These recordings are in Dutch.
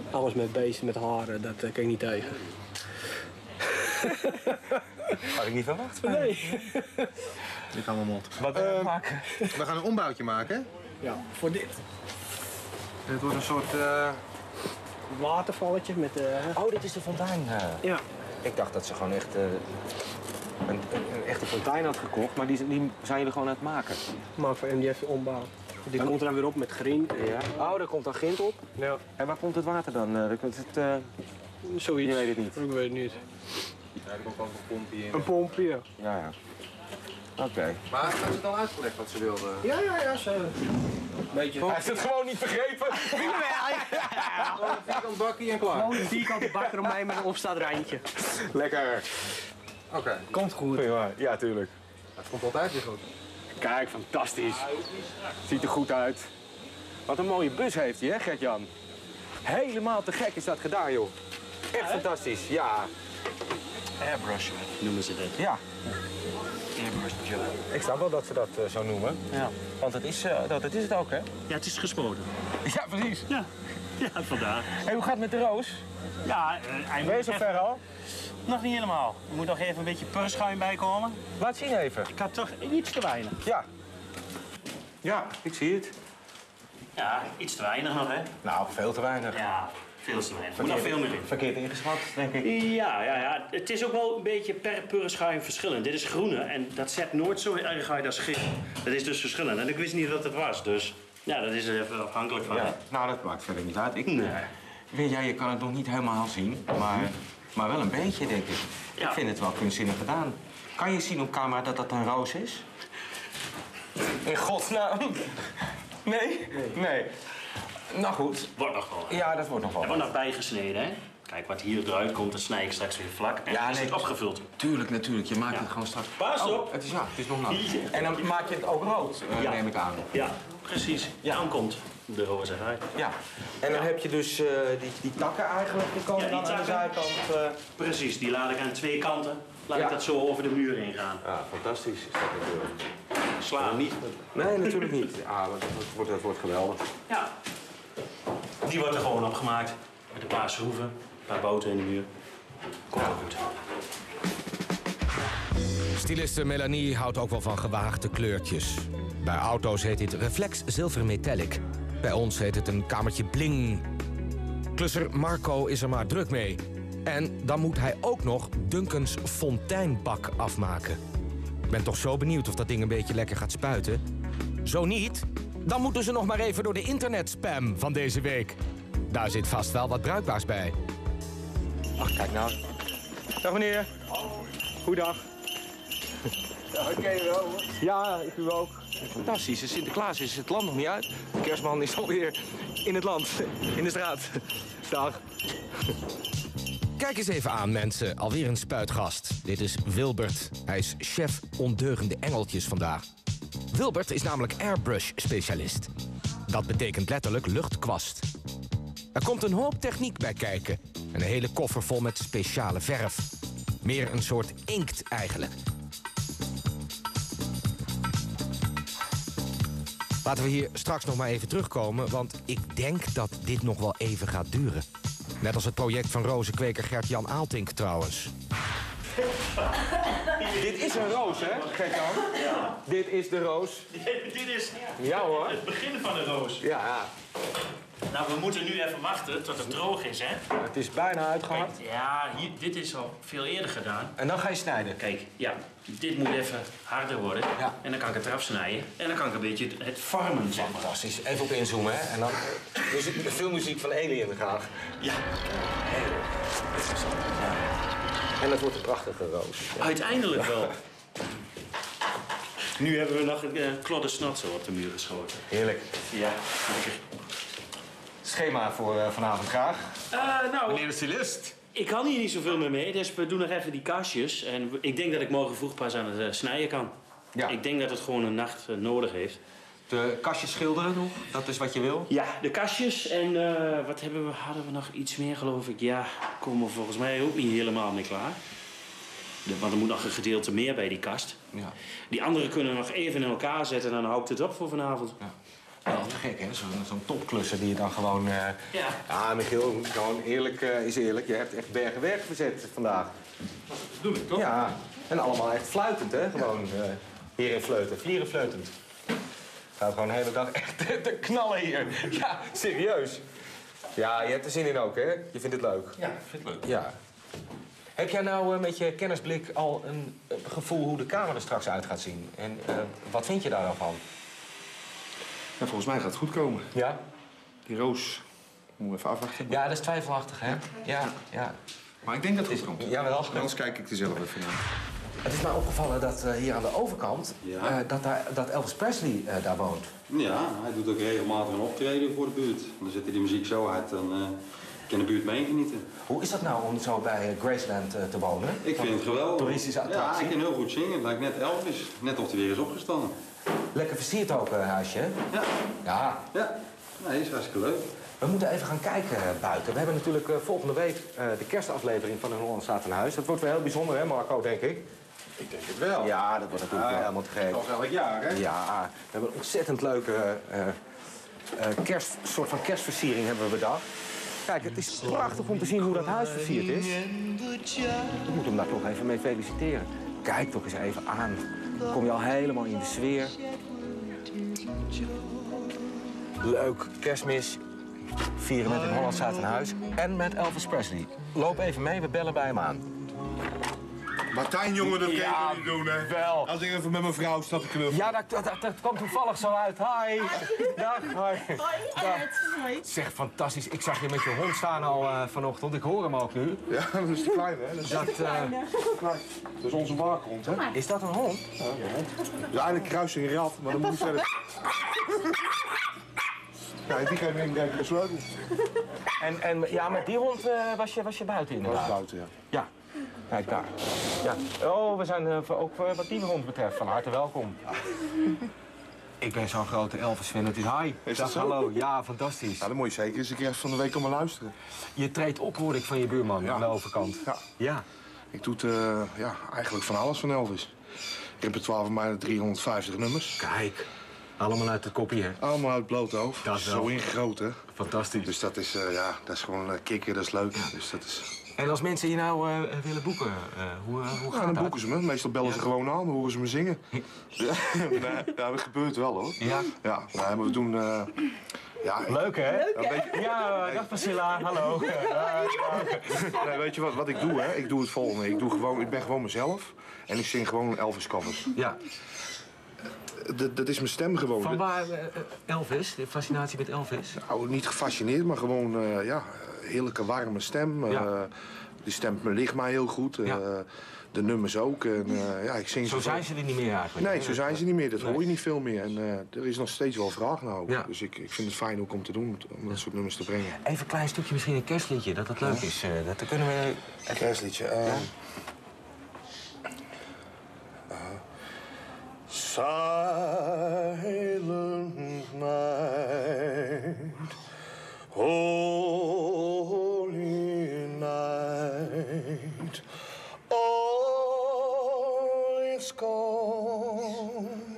Alles met beesten, met haren, dat kan ik niet tegen. Had ik niet verwacht. Nee. Die gaan we mot. Wat wil je maken? We gaan een ombouwtje maken. Ja, voor dit. Dit wordt een soort... Watervalletje met... Oh, dit is de fontein. Ja. Ik dacht dat ze gewoon echt een echte fontein had gekocht, maar die zijn jullie gewoon aan het maken. Maar voor MDF ombouw. Die komt er dan weer op met grind. Ja. Oh, daar komt dan grind op. Ja. En waar komt het water dan? Zoiets. Je weet het niet. Ik weet het niet. Ja, er komt ook een pompje in. Een pompje. Ja, ja. Oké. Maar hebben ze het al uitgelegd wat ze wilden? Ja, zo. Beetje. Hij heeft het gewoon niet begrepen. Gewoon een vierkant bakkie en klaar. Gewoon een vierkante bak eromheen met een opstaatrandje. Lekker. Oké. Komt goed. Ja, tuurlijk. Het komt altijd weer goed. Kijk, fantastisch. Ziet er goed uit. Wat een mooie bus heeft hij, hè, Gert-Jan? Helemaal te gek is dat gedaan, joh. Echt fantastisch, ja. Airbrush noemen ze dit. Ja, Airbrush job. ik snap wel dat ze dat zo noemen. Ja. Want dat is het ook, hè? Ja, het is gespoten. Ja, precies. Ja, ja, vandaar. Hey, hoe gaat het met de roos? Ja, hij Ben je moet zo even- ver al? Nog niet helemaal. Er moet nog even een beetje purschuim bij komen. Laat zien even. Ik had toch iets te weinig. Ja. Ja, ik zie het. Ja, iets te weinig nog, hè? Nou, veel te weinig. Ja, veel te weinig. Er moet nog veel meer in. Verkeerd ingeschat, denk ik. Ja. Het is ook wel een beetje per purschuim verschillend. Dit is groene en dat zet nooit zo erg uit als geel. Dat is dus verschillend. En ik wist niet wat het was, dus ja, dat is er even afhankelijk van. Ja. Nou, dat maakt verder niet uit. Nee. Weet jij, je kan het nog niet helemaal zien, maar wel een beetje, denk ik. Ja. Ik vind het wel kunstzinnig gedaan. Kan je zien op camera dat dat een roos is? In godsnaam. Nee? Nee. Nou goed. Wordt nog wel. Ja, dat wordt nog wel. Er wordt nog bijgesneden, hè? Kijk, wat hier eruit komt, dat snij ik straks weer vlak. En dan is het opgevuld. Tuurlijk, natuurlijk. Je maakt Ja. het gewoon straks. Pas op. Het is nog nat. En dan maak je het ook rood, Ja. neem ik aan. Ja, precies. Ja. Dan komt de roze uit. Ja. En dan heb je dus die takken eigenlijk, die komen Ja, die dan aan de takken. zijkant. Precies, die laat ik aan twee kanten. Laat Ja. ik dat zo over de muur heen gaan. Ja, fantastisch is dat natuurlijk. Slaan niet. Nee, natuurlijk niet. Ah, dat wordt geweldig. Ja. Die wordt er gewoon opgemaakt. Met een paar schroeven, een paar bouten in de muur. Komt wel goed. Styliste Melanie houdt ook wel van gewaagde kleurtjes. Bij auto's heet dit reflex zilver metallic. Bij ons heet het een kamertje bling. Klusser Marco is er maar druk mee. En dan moet hij ook nog Duncans fonteinbak afmaken. Ik ben toch zo benieuwd of dat ding een beetje lekker gaat spuiten. Zo niet, dan moeten ze nog maar even door de internetspam van deze week. Daar zit vast wel wat bruikbaars bij. Ach, kijk nou. Dag meneer. Goeiedag. Ja, ik ken je wel hoor. Ja, ik u ook. Fantastisch. Sinterklaas is het land nog niet uit. De kerstman is alweer in het land, in de straat. Dag. Kijk eens even aan, mensen. Alweer een spuitgast. Dit is Wilbert. Hij is chef ondeugende engeltjes vandaag. Wilbert is namelijk airbrush-specialist. Dat betekent letterlijk luchtkwast. Er komt een hoop techniek bij kijken. En een hele koffer vol met speciale verf. Meer een soort inkt eigenlijk. Laten we hier straks nog maar even terugkomen, want ik denk dat dit nog wel even gaat duren. Net als het project van rozenkweker Gert-Jan Aaltink trouwens. Dit is een roos, hè, Gert-Jan? Ja. Dit is de roos. Dit is Ja hoor. het begin van de roos. Ja, Nou, we moeten nu even wachten tot het droog is, hè? het is bijna uitgehakt. Ja, dit is al veel eerder gedaan. En dan ga je snijden. Kijk, ja, dit moet even harder worden. Ja. En dan kan ik het eraf snijden. En dan kan ik een beetje het vormen, zeg maar. Fantastisch. Even op inzoomen, hè. En dan de filmmuziek van Alien graag. Ja. En dat wordt een prachtige roos. Uiteindelijk wel. Nu hebben we nog een klodde snot zo op de muur geschoten. Heerlijk. Ja, lekker. Schema voor vanavond graag. Nou, Meneer de stylist. ik kan hier niet zoveel meer mee, dus we doen nog even die kastjes. En ik denk dat ik morgen vroeg pas aan het snijden kan. Ja. Ik denk dat het gewoon een nacht nodig heeft. De kastjes schilderen nog, dat is wat je wil. Ja, de kastjes en wat hadden we nog iets meer geloof ik? Ja, komen we volgens mij ook niet helemaal mee klaar. Want er moet nog een gedeelte meer bij die kast. Ja. Die andere kunnen we nog even in elkaar zetten en dan hou ik het op voor vanavond. Ja. Wel te gek, hè? Zo'n topklusser die je dan gewoon... Ja. Ja, Michiel, gewoon eerlijk is eerlijk. Je hebt echt bergen werk verzet vandaag. Dat doe ik toch? Ja, en allemaal echt fluitend, hè? Gewoon hier in Vleuten, vlieren fluitend. Gaat gewoon de hele dag echt te knallen hier. Ja, serieus. Ja, je hebt er zin in ook, hè? Je vindt het leuk? Ja, ik vind het leuk. Ja. Heb jij nou met je kennisblik al een gevoel hoe de kamer er straks uit gaat zien? En wat vind je daar dan van? Ja, volgens mij gaat het goed komen. Ja? Die roos, moet even afwachten. Ja, dat is twijfelachtig, hè? Ja. Maar ik denk dat het goed komt. Jawel. Anders kijk ik er zelf even naar. Het is mij opgevallen dat hier aan de overkant... dat Elvis Presley daar woont. Ja, hij doet ook regelmatig een optreden voor de buurt. Dan zet hij de muziek zo hard, dan kan de buurt mee genieten. Hoe is dat nou om zo bij Graceland te wonen? Ik vind het geweldig. Toeristische attractie. Ja, hij kan heel goed zingen. Het lijkt net Elvis. Net of hij weer is opgestaan. Lekker versierd ook, huisje. Ja. Ja. Ja, nee, is hartstikke leuk. We moeten even gaan kijken buiten. We hebben natuurlijk volgende week de kerstaflevering van een Holland staat in huis. Dat wordt wel heel bijzonder, hè Marco, denk ik? Ik denk het wel. Ja, dat wordt natuurlijk helemaal te gek. Als elk jaar, hè? Ja, we hebben een ontzettend leuke soort van kerstversiering hebben we bedacht. Kijk, het is prachtig om te zien hoe dat huis versierd is. Ik moet hem daar toch even mee feliciteren. Kijk toch eens even aan. Kom je al helemaal in de sfeer. Leuk, kerstmis. Vieren met een Holland staat in huis. En met Elvis Presley. Loop even mee, we bellen bij hem aan. Martijn, jongen, dat kan je Ja, toch niet doen, hè? wel. Als ik even met mijn vrouw sta te knuffelen. Ja, dat kwam toevallig zo uit. Hi. Dag. Hoi. Hoi. Zeg, fantastisch. Ik zag je met je hond staan al vanochtend. Ik hoor hem ook nu. Ja, dat is te klein, hè? Dat is onze waakhond, hè? Is dat een hond? Ja, dus eigenlijk kruising in rat, maar dan moet je verder. Ja, die geeft me denk ik de sleutel. En ja, met die hond was je buiten Dat is inderdaad? buiten, ja. Ja. Kijk daar. Ja. Oh, we zijn ook wat die hond betreft van harte welkom. Ik ben zo'n grote Elvis-fan. Het is hi. Is Dag, dat zo? hallo. Ja, fantastisch. Ja, dan moet je zeker eens een keer van de week allemaal luisteren. Je treedt op, hoor ik van je buurman Ja. aan de overkant. Ja. Ja. Ik doe eigenlijk van alles van Elvis. Repertoire van mij 350 nummers. Kijk. Allemaal uit het kopje, hè? Allemaal uit bloot hoofd. Dat wel. Zo ingegroot, hè? Fantastisch. Dus dat is, dat is gewoon kicken, dat is leuk. Dus dat is... En als mensen je nou willen boeken, hoe Ja, gaat dan dat? boeken ze me. Meestal bellen ze gewoon aan, dan horen ze me zingen. Ja, nee, dat gebeurt wel, hoor. Ja. Ja, nee, maar we doen... Leuk, hè? een beetje- Ja, dag Priscilla, hallo. Nee, weet je wat ik doe, hè? Ik doe het volgende. Ik ben gewoon mezelf. En ik zing gewoon Elvis covers. Ja. Dat is mijn stem gewoon. Van waar Elvis, de fascinatie met Elvis? Nou, niet gefascineerd, maar gewoon, heerlijke warme stem. Ja. Die stemt ligt mij heel goed. Ja. De nummers ook. En, ik zing Zo zijn ze er niet meer eigenlijk. Nee, hè? zo zijn ze niet meer. Dat Nee. hoor je niet veel meer. En er is nog steeds wel vraag naar. Ja. Dus ik vind het fijn ook om te doen, om dat soort nummers te brengen. Even een klein stukje, misschien een kerstliedje, dat het leuk is. Dat kunnen we... Een kerstliedje. Silent night, holy night, all is calm,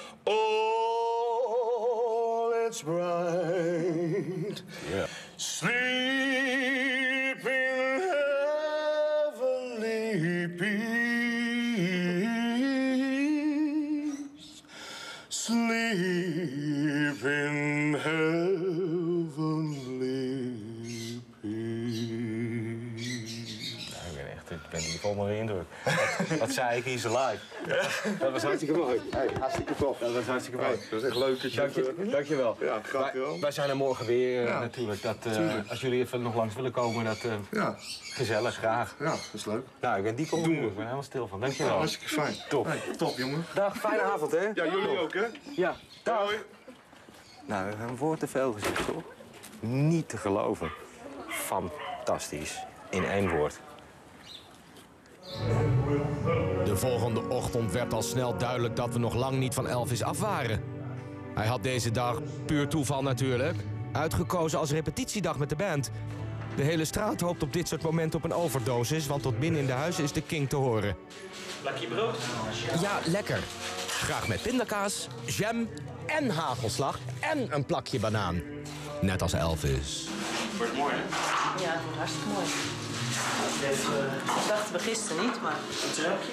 all is bright. Yeah. Sleep in heavenly peace. Sleep in heavenly peace. Ik ben hier vol onder de indruk. Wat zei ik hier zo live? Dat was hartstikke mooi. Hey, hartstikke tof. Dat was hartstikke mooi. Dat is echt leuk dat je... Dankjewel. Ja, graag gedaan. Wij zijn er morgen weer Ja, natuurlijk. tuurlijk. Als jullie even nog langs willen komen, dat Ja, gezellig, graag. ja, dat is leuk. Nou, ik ben die komt. Ik ben helemaal stil van. Dankjewel. Hartstikke fijn. Top. Hey, top, jongen. Dag, fijne avond, hè? Ja, jullie ook, hè? Ja, dag. Hoi. Nou, een woord te veel gezegd, toch? Niet te geloven. Fantastisch. In één woord. De volgende ochtend werd al snel duidelijk dat we nog lang niet van Elvis af waren. Hij had deze dag, puur toeval natuurlijk, uitgekozen als repetitiedag met de band. De hele straat hoopt op dit soort momenten op een overdosis, want tot binnen in de huizen is de King te horen. Lakje brood? Ja, lekker. Graag met pindakaas, jam en hagelslag en een plakje banaan. Net als Elvis. Wordt mooi, hè? Ja, het wordt hartstikke mooi. Dat dachten we gisteren niet, maar... Een trapje.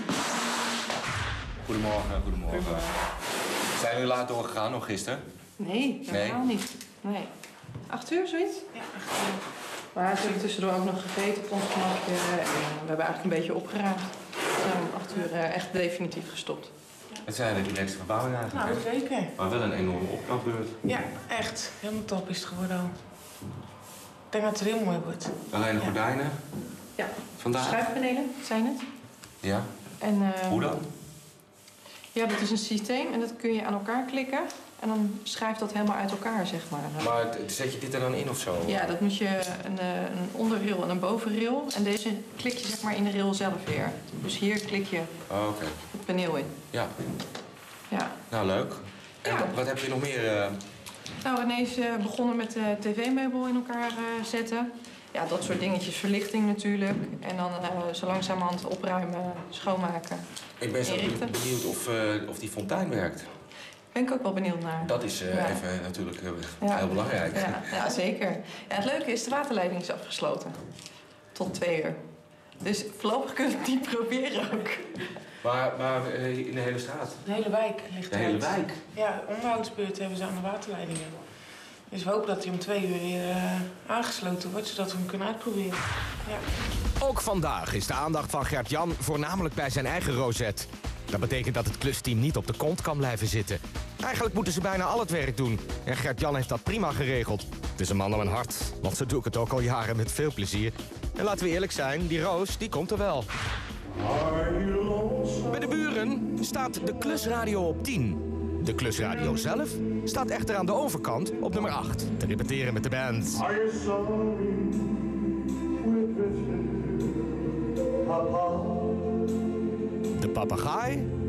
Goedemorgen, goedemorgen. Zijn jullie laat doorgegaan nog gisteren? Nee, helemaal niet. Nee. 8 uur, zoiets? Ja, 8 uur. Maar we hebben tussendoor ook nog gegeten op ons gemakje. We hebben eigenlijk een beetje opgeruimd. We zijn om 8 uur echt definitief gestopt. Het zijn een relaxte verbouwing eigenlijk, Nou, hè? zeker. Maar wel een enorme opknapbeurt. Ja, echt. Helemaal top is het geworden al. Ik denk dat het heel mooi wordt. Alleen de gordijnen. Ja. Vandaag? Schuifpanelen zijn het. Ja. En, Hoe dan? Ja, dat is een systeem en dat kun je aan elkaar klikken. En dan schuift dat helemaal uit elkaar, zeg maar. Maar zet je dit er dan in of zo? Ja, dat moet je een onderrail en een bovenrail. En deze klik je zeg maar in de rail zelf weer. Dus hier klik je Oké. het paneel in. Ja. Ja. Nou, leuk. En Ja. wat heb je nog meer? Nou, René is begonnen met de tv-meubel in elkaar zetten. Ja, dat soort dingetjes. Verlichting natuurlijk. En dan zo langzamerhand opruimen, schoonmaken. Ik ben zo inrichten. benieuwd of die fontein werkt. Ben ik ook wel benieuwd naar. Dat is Ja. even natuurlijk heel belangrijk. Ja, zeker. Ja, het leuke is, de waterleiding is afgesloten. Tot 2 uur. Dus voorlopig kunnen we het niet proberen ook. Maar in de hele straat? De hele wijk ligt De hele eruit. wijk? Ja, onderhoudsbeurt hebben ze aan de waterleidingen. Dus we hopen dat hij om 2 uur weer aangesloten wordt, zodat we hem kunnen uitproberen. Ja. Ook vandaag is de aandacht van Gert-Jan voornamelijk bij zijn eigen rozet. Dat betekent dat het klusteam niet op de kont kan blijven zitten. Eigenlijk moeten ze bijna al het werk doen. En Gert-Jan heeft dat prima geregeld. Het is een man om een hart, want zo doe ik het ook al jaren met veel plezier. En laten we eerlijk zijn, die Roos, die komt er wel. Bij de buren staat de klusradio op 10. De klusradio zelf staat echter aan de overkant op nummer 8. Te repeteren met de band. De papegaai